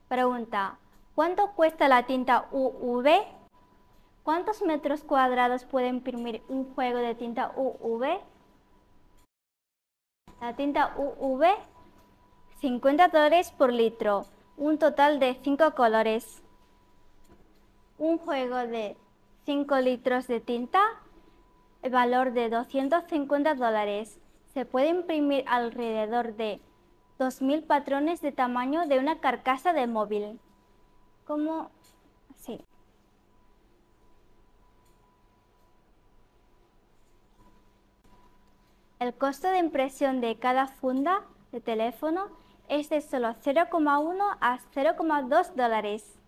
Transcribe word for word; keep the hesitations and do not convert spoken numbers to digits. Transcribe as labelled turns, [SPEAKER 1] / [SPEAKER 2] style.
[SPEAKER 1] Pregunta, ¿cuánto cuesta la tinta U V? ¿Cuántos metros cuadrados puede imprimir un juego de tinta U V? La tinta U V, cincuenta dólares por litro, un total de cinco colores. Un juego de cinco litros de tinta, el valor de doscientos cincuenta dólares. Se puede imprimir alrededor de dos mil patrones de tamaño de una carcasa de móvil. ¿Cómo? Sí. El costo de impresión de cada funda de teléfono es de solo cero coma uno a cero coma dos dólares.